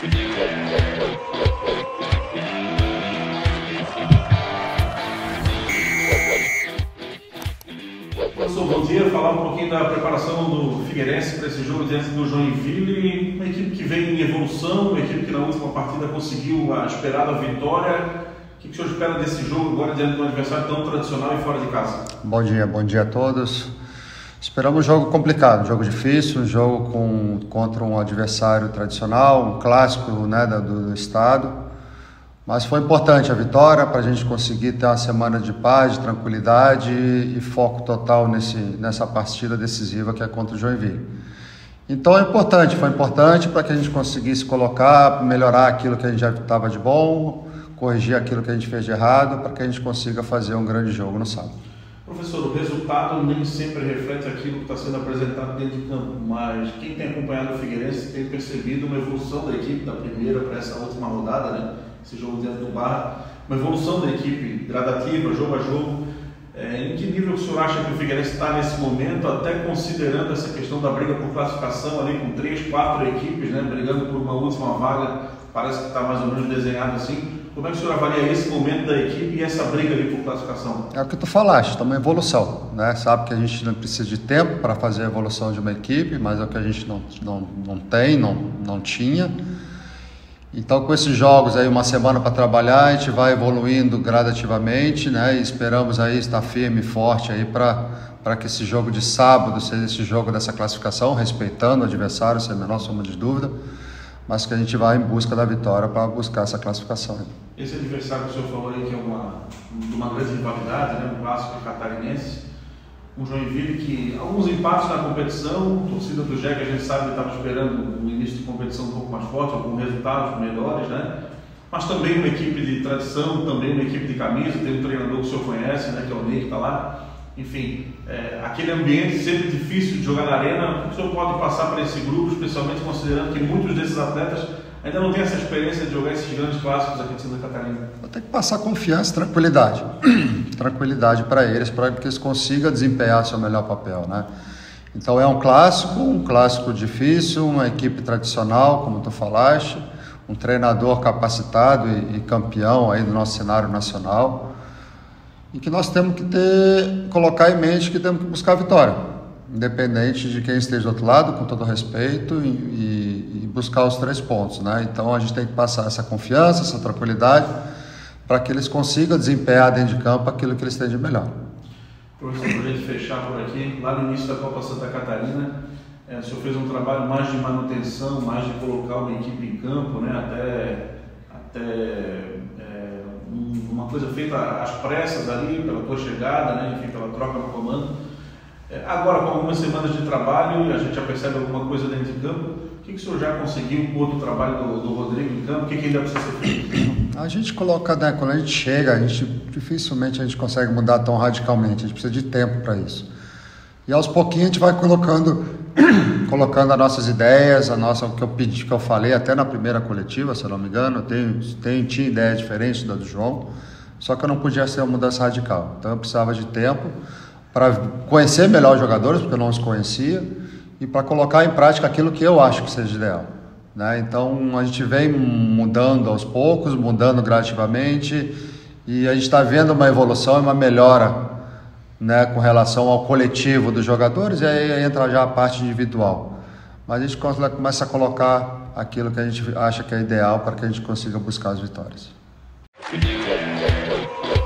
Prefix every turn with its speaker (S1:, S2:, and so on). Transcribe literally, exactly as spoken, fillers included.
S1: Professor, bom dia. Falar um pouquinho da preparação do Figueirense para esse jogo diante do Joinville, uma equipe que vem em evolução, uma equipe que na última partida conseguiu a esperada vitória. O que o senhor espera desse jogo agora diante de um adversário tão tradicional e fora de casa?
S2: Bom dia, bom dia a todos. Esperamos um jogo complicado, um jogo difícil, um jogo com, contra um adversário tradicional, um clássico, né, do, do estado. Mas foi importante a vitória para a gente conseguir ter uma semana de paz, de tranquilidade e foco total nesse, nessa partida decisiva que é contra o Joinville. Então é importante, foi importante para que a gente conseguisse colocar, melhorar aquilo que a gente já estava de bom, corrigir aquilo que a gente fez de errado, para que a gente consiga fazer um grande jogo no sábado.
S1: Professor, o resultado nem sempre reflete aquilo que está sendo apresentado dentro de campo, mas quem tem acompanhado o Figueirense tem percebido uma evolução da equipe da primeira para essa última rodada, né? Esse jogo dentro do Barra, uma evolução da equipe gradativa, jogo a jogo. É, em que nível o senhor acha que o Figueirense está nesse momento, até considerando essa questão da briga por classificação ali com três, quatro equipes, né, brigando por uma última vaga, parece que está mais ou menos desenhado assim. Como é que o senhor avalia esse momento da equipe e essa briga ali por classificação?
S2: É o que tu falaste, está uma evolução, né? Sabe que a gente não precisa de tempo para fazer a evolução de uma equipe, mas é o que a gente não, não, não tem, não, não tinha. Então, com esses jogos aí, uma semana para trabalhar, a gente vai evoluindo gradativamente, né? E esperamos aí estar firme e forte aí para para que esse jogo de sábado seja esse jogo dessa classificação, respeitando o adversário, sem a menor sombra de dúvida, mas que a gente vai em busca da vitória para buscar essa classificação.
S1: Esse adversário que o senhor falou aí, que é uma, uma grande rivalidade, né? Um clássico catarinense, um Joinville que alguns empates na competição, a torcida do J E C, a gente sabe que estava esperando um início de competição um pouco mais forte, com resultados melhores, né? Mas também uma equipe de tradição, também uma equipe de camisa, tem um treinador que o senhor conhece, né? Que é o Ney, que está lá. Enfim, é, aquele ambiente sempre difícil de jogar na arena, o senhor pode passar para esse grupo, especialmente considerando que muitos desses atletas ainda não têm essa experiência de jogar esses grandes clássicos aqui de Santa Catarina.
S2: Vou ter que passar confiança e tranquilidade. tranquilidade para eles, para que eles consigam desempenhar seu melhor papel, né? Então é um clássico, um clássico difícil, uma equipe tradicional, como tu falaste, um treinador capacitado e, e campeão aí do nosso cenário nacional, e que nós temos que ter, colocar em mente que temos que buscar a vitória, independente de quem esteja do outro lado, com todo respeito, e, e, e buscar os três pontos, né? Então a gente tem que passar essa confiança, essa tranquilidade, para que eles consigam desempenhar dentro de campo aquilo que eles têm de melhor.
S1: Professor, para a gente fechar por aqui, lá no início da Copa Santa Catarina, é, o senhor fez um trabalho mais de manutenção, mais de colocar uma equipe em campo, né? Até, até é, um, uma coisa feita às pressas ali, pela tua chegada, né? Enfim, pela troca no comando. É, agora, com algumas semanas de trabalho, a gente já percebe alguma coisa dentro de campo. O que, que o senhor já conseguiu com o outro trabalho do, do Rodrigo em campo? O que, que ainda precisa ser feito?
S2: A gente coloca, né, quando a gente chega, a gente, dificilmente a gente consegue mudar tão radicalmente, a gente precisa de tempo para isso. E aos pouquinhos a gente vai colocando, colocando as nossas ideias, a nossa, o que eu pedi, que eu falei até na primeira coletiva, se eu não me engano, eu tenho, tenho, tinha ideias diferentes da do João, só que eu não podia ser uma mudança radical. Então eu precisava de tempo para conhecer melhor os jogadores, porque eu não os conhecia, e para colocar em prática aquilo que eu acho que seja ideal, né? Então a gente vem mudando aos poucos, mudando gradativamente, e a gente está vendo uma evolução e uma melhora, né, com relação ao coletivo dos jogadores, e aí entra já a parte individual. Mas a gente começa a colocar aquilo que a gente acha que é ideal para que a gente consiga buscar as vitórias.